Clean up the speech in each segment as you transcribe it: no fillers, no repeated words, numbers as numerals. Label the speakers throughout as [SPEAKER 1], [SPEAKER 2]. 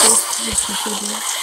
[SPEAKER 1] geçmiş oluyor.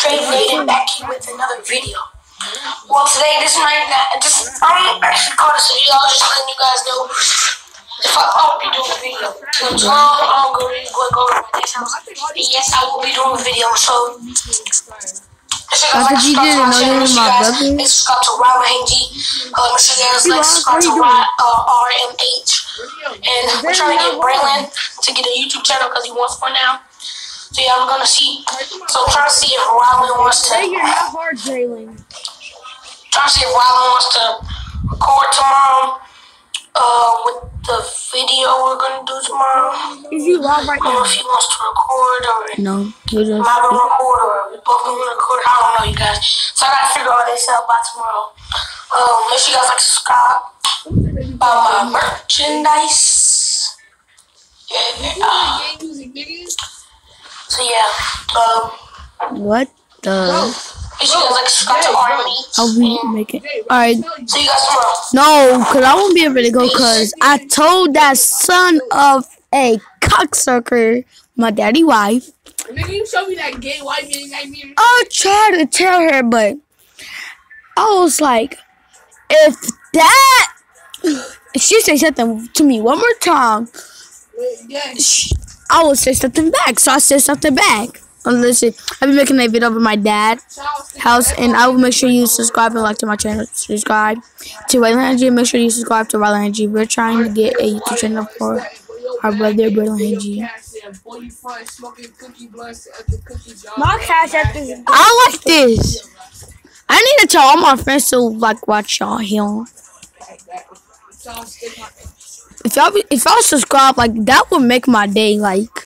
[SPEAKER 1] Trey Vaden back here with another video. Well, today, I'm actually called this video. I was just letting you guys know if I'll be doing a video. Tomorrow, I'm going to go over my next house. And yes, I will be doing a video. So,
[SPEAKER 2] After you didn't know you were my brother.
[SPEAKER 1] Make sure subscribe to RMH. Make sure you guys subscribe to RMH. And we're trying to get Braylon to get a YouTube channel because he wants one now. So yeah, I'm gonna see. So I'm trying to see if Rylan wants to.
[SPEAKER 2] Hey, you're not hard, Braylon.
[SPEAKER 1] Trying to see if Rylan wants to record tomorrow. With the video we're gonna do tomorrow.
[SPEAKER 2] Is you live right now?
[SPEAKER 1] If he wants to record or
[SPEAKER 2] no, he just.
[SPEAKER 1] I'm not gonna record or we both gonna record. I don't know, you guys. So I gotta figure all this out by tomorrow. Make sure you guys subscribe. Buy my merchandise. Yeah. So yeah,
[SPEAKER 2] what the?
[SPEAKER 1] Make sure you guys subscribe to RMH.
[SPEAKER 2] How we make it? Alright.
[SPEAKER 1] See you guys tomorrow.
[SPEAKER 2] No, cause I won't be able to go. Cause I told that son of a cocksucker, my daddy wife.
[SPEAKER 3] Nigga, you show me that gay white man.
[SPEAKER 2] I tried to tell her, but I was like, if she say something to me one more time, I will say something back. So I said something back. Listen, I've been making a video over my dad's house, and I will make sure you subscribe and like to my channel. Subscribe to Rylan G. Make sure you subscribe to Rylan G. We're trying to get a YouTube channel for our brother Rylan G.
[SPEAKER 3] My cash app is.
[SPEAKER 2] I like this. I need to tell all my friends to like watch y'all here. If y'all subscribe, like that would make my day. Like.